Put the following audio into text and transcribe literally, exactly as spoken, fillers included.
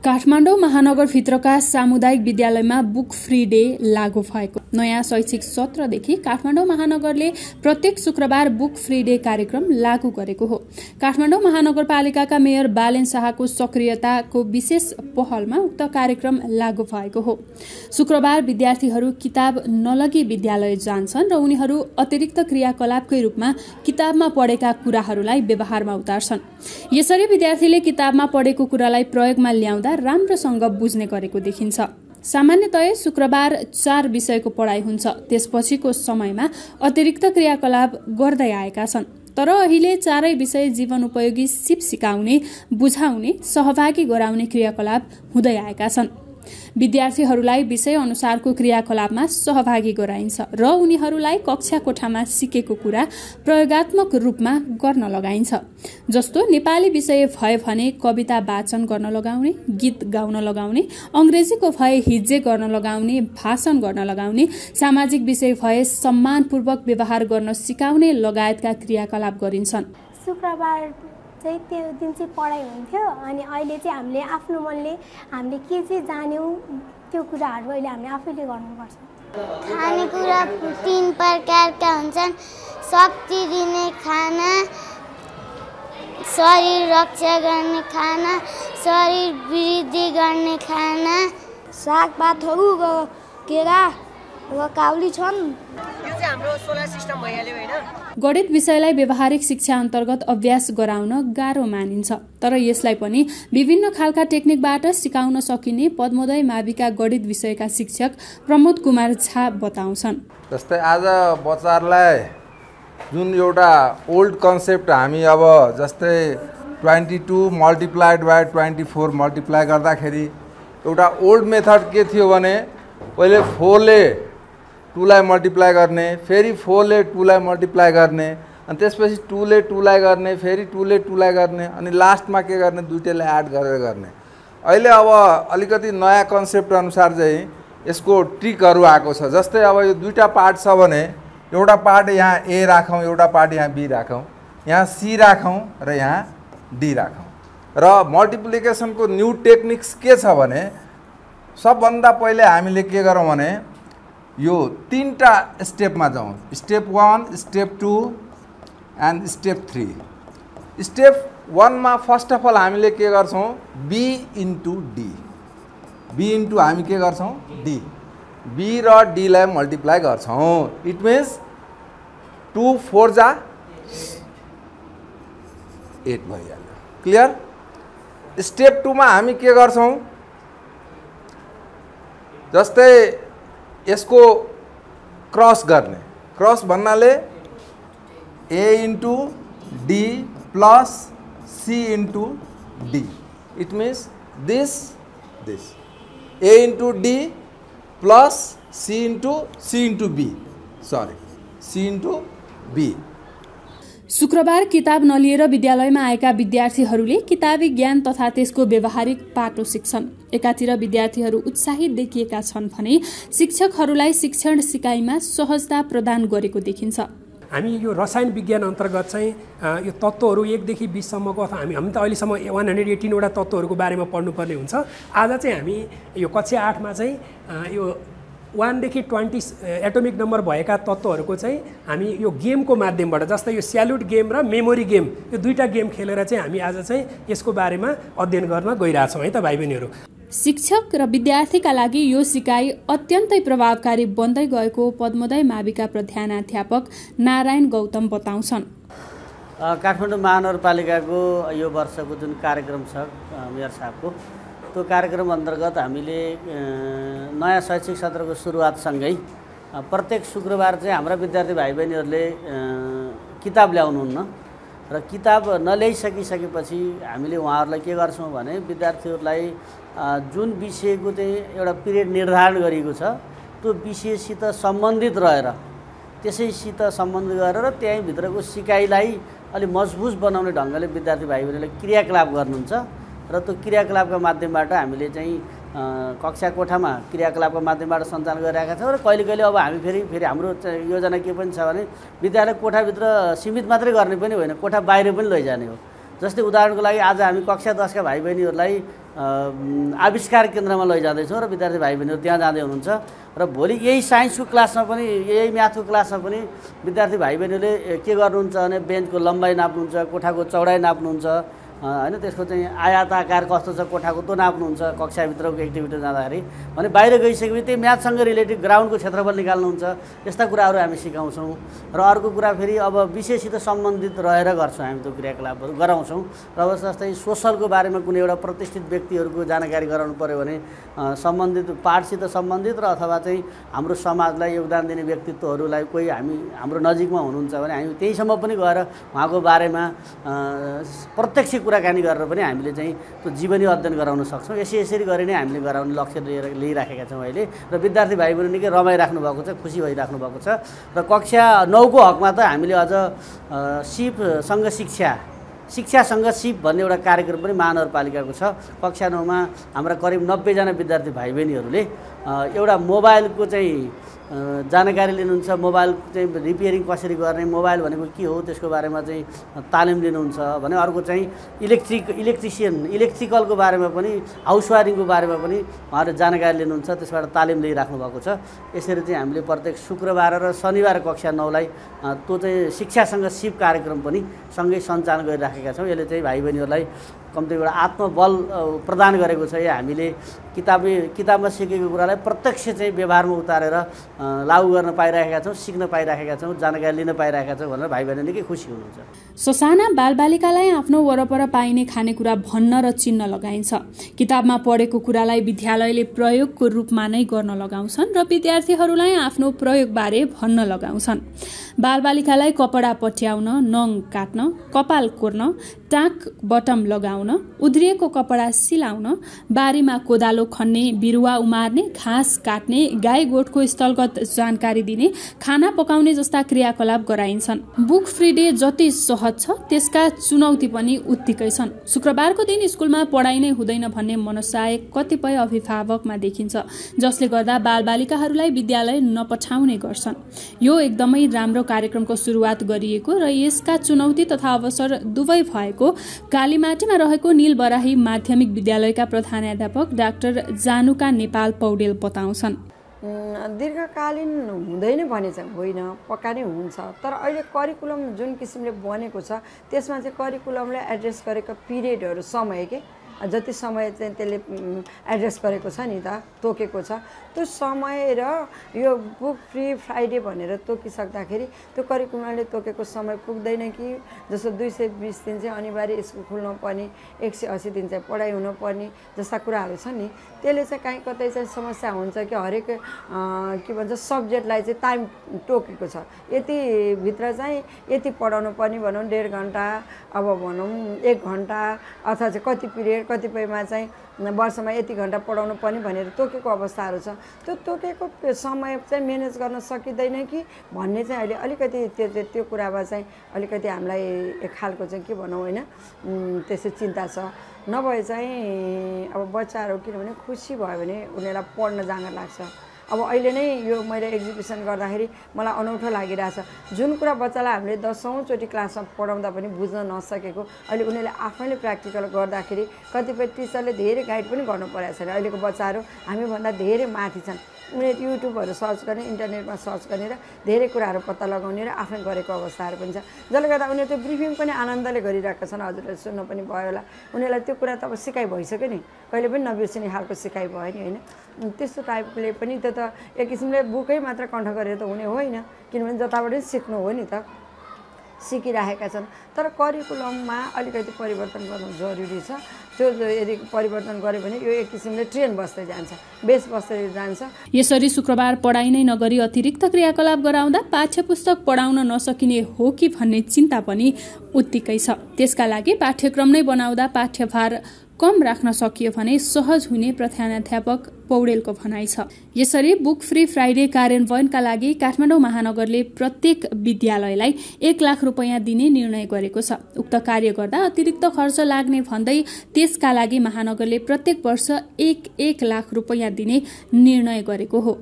काठमाडौँ महानगरभित्रका सामुदायिक विद्यालयमा book free day लागू भएको नयाँ शैक्षिक सत्रदेखि काठमाडौँ महानगरले प्रत्येक शुक्रबार बुक फ्री डे कार्यक्रम लागू गरेको हो। काठमाडौँ महानगरपालिकाका मेयर बालेन शाहको सक्रियताको विशेष पहलमा उक्त कार्यक्रम लागू भएको हो। शुक्रबार विद्यार्थीहरू किताब नलगी विद्यालय जान्छन् र उनीहरू अतिरिक्त क्रियाकलापकै रूपमा किताबमा पढेका कुराहरूलाई व्यवहारमा उतार्छन्। यसरी विद्यार्थीले किताबमा पढेको कुरालाई प्रयोगमा ल्याउँदा राम्रोसँग बुझ्ने गरेको देखिन्छ। सामान्यतया शुक्रबार चार विषयको पढाइ हुन्छ, त्यसपछिको समयमा अतिरिक्त क्रियाकलाप गर्दै आएका छन्। तर अहिले चारै विषय जीवन उपयोगी सिप सिकाउने, बुझाउने, सहभागी गराउने क्रियाकलाप हुँदै आएका छन्। विद्यार्थीहरूलाई विषय अनुसारको क्रियाकलापमा सहभागी गराइन्छ र उनीहरूलाई कक्षा कोठामा सिकेको कुरा प्रयोगात्मक रूपमा गर्न लगाइन्छ। जस्तो नेपाली विषय भए भने कविता वाचन गर्न लगाउने, गीत गाउन लगाउने, अंग्रेजीको भए हिज्जे गर्न लगाउने, भाषण गर्न लगाउने, सामाजिक विषय भए सम्मानपूर्वक व्यवहार गर्न सिकाउने लगायतका क्रियाकलाप गरिन्छन्। शुक्रबार चाहिँ त्यो दिन चाहिँ पढाइ हुन्थ्यो अनि अहिले चाहिँ हामीले आफ्नो मनले हामीले के चाहिँ जान्यौँ त्यो कुराहरू अहिले हामीले आफैले गर्नुपर्छ। खानेकुरा तीन प्रकारका हुन्छन्, शक्ति दिने खाना, शरीर रक्षा गर्ने खाना, शरीर वृद्धि गर्ने खाना, सागपातहरू केरा र काउली छन्। यो चाहिँ हाम्रो सोलर सिस्टम भइहाल्यो हैन। गणित विषयलाई व्यावहारिक शिक्षा अन्तर्गत अभ्यास गराउन गाह्रो मानिन्छ, तर यसलाई पनि विभिन्न खालका टेक्निकबाट सिकाउन सकिने पद्मोदय माविका गणित विषयका शिक्षक प्रमोद कुमार झा बताउँछन्। जस्तै आज बच्चाहरूलाई जुन एउटा ओल्ड कन्सेप्ट हामी अब जस्तै twenty two multiplied by twenty four multiply गर्दाखेरि एउटा ओल्ड मेथड के थियो भने पहिले फोरले टूलाई मल्टिप्लाई गर्ने, फेरि फोरले टूलाई मल्टिप्लाई गर्ने, अनि त्यसपछि टूले टूलाई गर्ने, फेरि टूले टूलाई गर्ने, अनि लास्टमा के गर्ने दुईटैलाई एड गरेर गर्ने। अहिले अब अलिकति नयाँ कन्सेप्ट अनुसार चाहिँ यसको ट्रिकहरू आएको छ। जस्तै अब यो दुईटा पार्ट छ भने एउटा पार्ट यहाँ ए राखौँ, एउटा पार्ट यहाँ बी राखौँ, यहाँ सी राखौँ र यहाँ डी राखौँ। र मल्टिप्लिकेसनको न्यू टेक्निक्स के छ भने सबभन्दा पहिले हामीले के गरौँ भने यो तीनटा स्टेपमा जाउँ। Step one, step two and step three. Step वानमा फर्स्ट अफ अल हामीले के गर्छौँ B into D. B into हामी के गर्छौँ डी। बी र डीलाई मल्टिप्लाई गर्छौँ। इट मिन्स टू फोर जा एट भइहाल्यो। क्लियर। स्टेप टूमा हामी के गर्छौँ जस्तै यसको क्रस गर्ने। क्रस भन्नाले A into D plus C into D. It means this this A into D plus C into C into B sorry C into B. शुक्रबार किताब नलिएर विद्यालयमा आएका विद्यार्थीहरूले किताबी ज्ञान तथा त्यसको व्यावहारिक पाटो सिक्छन्। एकातिर विद्यार्थीहरू उत्साहित देखिएका छन् भने शिक्षकहरूलाई शिक्षण सिकाइमा सहजता प्रदान गरेको देखिन्छ। हामी यो रसायन विज्ञान अन्तर्गत चाहिँ यो तत्त्वहरू एकदेखि बिससम्मको अथवा हामी हामी त अहिलेसम्म वान हन्ड्रेड एटिनवटा तत्त्वहरूको बारेमा पढ्नुपर्ने हुन्छ। आज चाहिँ हामी यो कक्षा आठमा चाहिँ यो वानदेखि ट्वेन्टी एटोमिक नम्बर भएका तत्त्वहरूको चाहिँ हामी यो गेमको माध्यमबाट जस्तै यो स्याल्युट गेम र मेमोरी गेम यो दुईवटा गेम खेलेर चाहिँ हामी आज चाहिँ यसको बारेमा अध्ययन गर्न गइरहेछौँ है त भाइ बहिनीहरू। शिक्षक र विद्यार्थीका लागि यो सिकाइ अत्यन्तै प्रभावकारी बन्दै गएको पद्मोदय माविका प्रधानाध्यापक नारायण गौतम बताउँछन्। काठमाडौँ महानगरपालिकाको यो वर्षको जुन कार्यक्रम छ मेयर साहबको त्यो कार्यक्रम अन्तर्गत हामीले नयाँ शैक्षिक सत्रको सुरुवातसँगै प्रत्येक शुक्रबार चाहिँ हाम्रा विद्यार्थी भाइ बहिनीहरूले किताब ल्याउनुहुन्न र किताब नल्याइसकिसकेपछि हामीले उहाँहरूलाई के गर्छौँ भने विद्यार्थीहरूलाई जुन विषयको चाहिँ एउटा पिरियड निर्धारण गरिएको छ त्यो विषयसित सम्बन्धित रहेर त्यसैसित सम्बन्धित गरेर त्यहीँभित्रको सिकाइलाई अलि मजबुत बनाउने ढङ्गले विद्यार्थी भाइ बहिनीले क्रियाकलाप गर्नुहुन्छ र त्यो क्रियाकलापका माध्यमबाट हामीले चाहिँ कक्षा कोठामा क्रियाकलापको माध्यमबाट सञ्चालन गरिरहेका छौँ र कहिले कहिले अब हामी फेरि फेरि हाम्रो योजना के पनि छ भने विद्यालय कोठाभित्र सीमित मात्रै गर्ने पनि होइन, कोठा बाहिर पनि लैजाने हो। जस्तै उदाहरणको लागि आज हामी कक्षा दसका भाइ बहिनीहरूलाई आविष्कार केन्द्रमा लैजाँदैछौँ र विद्यार्थी भाइ बहिनीहरू त्यहाँ जाँदै हुनुहुन्छ र भोलि यही साइन्सको क्लासमा पनि यही म्याथको क्लासमा पनि विद्यार्थी भाइ बहिनीले के गर्नुहुन्छ भने बेन्चको लम्बाइ नाप्नुहुन्छ, कोठाको चौडाइ नाप्नुहुन्छ होइन, त्यसको चाहिँ आयात आकार कस्तो छ कोठाको त्यो नाप्नुहुन्छ कक्षाभित्रको एक्टिभिटी जाँदाखेरि। भने बाहिर गइसकेपछि त्यही म्याथसँग रिलेटेड ग्राउन्डको क्षेत्रफल निकाल्नुहुन्छ, यस्ता कुराहरू हामी सिकाउँछौँ। र अर्को कुरा फेरि अब विषयसित सम्बन्धित रहेर गर्छौँ हामी त्यो क्रियाकलापहरू गराउँछौँ। र अब जस्तै सोसलको बारेमा कुनै एउटा प्रतिष्ठित व्यक्तिहरूको जानकारी गराउनु पऱ्यो भने सम्बन्धित पाठसित सम्बन्धित र अथवा चाहिँ हाम्रो समाजलाई योगदान दिने व्यक्तित्वहरूलाई कोही हामी हाम्रो नजिकमा हुनुहुन्छ भने हामी त्यहीसम्म पनि गएर उहाँको बारेमा प्रत्यक्ष कुराकानी गरेर पनि हामीले चाहिँ त्यो जीवनी अध्ययन गराउन सक्छौँ। यसै यसरी गरी नै हामीले गराउने लक्ष्य लिएर लिइराखेका छौँ अहिले। र विद्यार्थी भाइ बहिनी निकै रमाइराख्नु भएको छ, खुसी भइराख्नु भएको छ। र कक्षा नौको हकमा त हामीले अझ सिपसँग शिक्षा शिक्षासँग सिप भन्ने एउटा कार्यक्रम पनि महानगरपालिकाको छ। कक्षा नौमा हाम्रा करिब नब्बेजना विद्यार्थी भाइ बहिनीहरूले एउटा मोबाइलको चाहिँ जानकारी लिनुहुन्छ, मोबाइल चाहिँ रिपेयरिङ कसरी गर्ने, मोबाइल भनेको के हो त्यसको बारेमा चाहिँ तालिम लिनुहुन्छ भने अर्को चाहिँ इलेक्ट्रिक इलेक्ट्रिसियन इलेक्ट्रिकलको बारेमा पनि हाउस वायरिङको बारेमा पनि उहाँहरूले जानकारी लिनुहुन्छ, त्यसबाट तालिम लिइराख्नु भएको छ। यसरी चाहिँ हामीले प्रत्येक शुक्रबार र शनिबार कक्षा नौलाई त्यो चाहिँ शिक्षासँग सिप कार्यक्रम पनि सँगै सञ्चालन गरिराखेका छौँ। यसले चाहिँ भाइ बहिनीहरूलाई कम्ती एउटा आत्मबल प्रदान गरेको छ। यो हामीले किताबी किताबमा सिकेको कुरालाई प्रत्यक्ष चाहिँ व्यवहारमा उतारेर लागू गर्न पाइरहेका छौँ, सिक्न पाइरहेका छौँ, जानकारी लिन पाइरहेका छौँ भनेर भाइ बहिनी निकै खुसी हुनुहुन्छ। ससाना बालबालिकालाई आफ्नो वरपर पाइने खानेकुरा भन्न र चिन्न लगाइन्छ। किताबमा पढेको कुरालाई विद्यालयले प्रयोगको रूपमा नै गर्न लगाउँछन् र विद्यार्थीहरूलाई आफ्नो प्रयोगबारे भन्न लगाउँछन्। बालबालिकालाई कपडा पट्याउन, नङ काट्न, कपाल कोर्न, टाक बटम लगाउन, उध्रिएको कपडा सिलाउन, बारीमा कोदालो खन्ने, बिरुवा उमार्ने, घाँस काट्ने, गाई गोठको स्थलगत जानकारी दिने, खाना पकाउने जस्ता क्रियाकलाप गराइन्छन्। बुक फ्री डे जति सहज छ त्यसका चुनौती पनि उत्तिकै छन्। शुक्रबारको दिन स्कुलमा पढाइ नै हुँदैन भन्ने मनसाय कतिपय अभिभावकमा देखिन्छ, जसले गर्दा बालबालिकाहरूलाई विद्यालय नपठाउने गर्छन्। यो एकदमै राम्रो कार्यक्रमको सुरुवात गरिएको र यसका चुनौती तथा अवसर दुवै भएको कालीमाटीमा रहेको नीलबराही माध्यमिक विद्यालयका प्रधानाध्यापक डाक्टर जानुका नेपाल पौडेल बताउँछन्। दीर्घकालीन हुँदैन भने चाहिँ होइन, पक्का नै हुन्छ। तर अहिले करिकुलम जुन किसिमले बनेको छ त्यसमा चाहिँ करिकुलमलाई एड्रेस गरेको पिरियडहरू समय के जति समय चाहिँ त्यसले एड्रेस गरेको छ नि त, तोकेको छ, त्यो समय र यो बुक फ्री फ्राइडे भनेर तोकिसक्दाखेरि त्यो करिकुलमले तोकेको समय पुग्दैन कि जस्तो दुई सय बिस दिन चाहिँ अनिवार्य स्कुल खुल्नुपर्ने, एक सय अस्सी दिन चाहिँ पढाइ हुनुपर्ने जस्ता कुराहरू छ नि, त्यसले चाहिँ काहीँ कतै चाहिँ समस्या हुन्छ कि हरेक के भन्छ सब्जेक्टलाई चाहिँ टाइम तोकेको छ, यतिभित्र चाहिँ यति पढाउनु पर्ने भनौँ डेढ घन्टा, अब भनौँ एक घन्टा अथवा चाहिँ कति पिरियड कतिपयमा चाहिँ वर्षमा यति घन्टा पढाउनु पर्ने भनेर तोकेको अवस्थाहरू छ। त्यो तोकेको समय चाहिँ म्यानेज गर्न सकिँदैन कि भन्ने चाहिँ अहिले अलिकति त्यो त्यो कुरामा चाहिँ अलिकति हामीलाई एक खालको चाहिँ के भनौँ होइन त्यसै चिन्ता छ। नभए चाहिँ अब बच्चाहरू किनभने खुसी भयो भने उनीहरूलाई पढ्न जाँगर लाग्छ। अब अहिले नै यो मैले एक्जिबिसन गर्दाखेरि मलाई अनौठो लागिरहेछ, जुन कुरा बच्चालाई हामीले दसौँचोटि क्लासमा पढाउँदा पनि बुझ्न नसकेको अहिले उनीहरूले आफैले प्र्याक्टिकल गर्दाखेरि कतिपय टिचरले धेरै गाइड पनि गर्नु परेको छैन। अहिलेको बच्चाहरू हामीभन्दा धेरै माथि छन्, उनीहरू युट्युबहरू सर्च गर्ने, इन्टरनेटमा सर्च गर्ने र धेरै कुराहरू पत्ता लगाउने र आफै गरेको अवस्थाहरू पनि छ, जसले गर्दा उनीहरू त्यो ब्रिफिङ पनि आनन्दले गरिरहेका छन्। हजुरले सुन्न पनि भयो होला, उनीहरूलाई त्यो कुरा त अब सिकाइ भइसक्यो नि, कहिले पनि नबिर्सिने खालको सिकाइ भयो नि होइन। त्यस्तो टाइपले पनि त्यो त एक किसिमले बुकै मात्र कण्ठ गरेर त हुने होइन, किनभने जताबाट सिक्नु हो नि त, सिकिरहेका छन्। तर करिकुलममा अलिकति परिवर्तन गर्नु जरुरी छ। त्यो यदि परिवर्तन गर्यो भने यो एक किसिमले ट्रेन बस्दै जान्छ, बेस बस्दै जान्छ। यसरी शुक्रबार पढाइ नै नगरी अतिरिक्त क्रियाकलाप गराउँदा पाठ्यपुस्तक पढाउन नसकिने हो कि भन्ने चिन्ता पनि उत्तिकै छ। त्यसका लागि पाठ्यक्रम नै बनाउँदा पाठ्यभार कम राख्न सकियो भने सहज हुने प्रधानाध्यापक पौडेलको भनाइ छ। यसरी बुक फ्री फ्राइडे कार्यान्वयनका लागि काठमाडौँ महानगरले प्रत्येक विद्यालयलाई एक लाख रुपियाँ दिने निर्णय गरेको छ। उक्त कार्य गर्दा अतिरिक्त खर्च लाग्ने भन्दै त्यसका लागि महानगरले प्रत्येक वर्ष एक एक लाख रुपियाँ दिने निर्णय गरेको हो।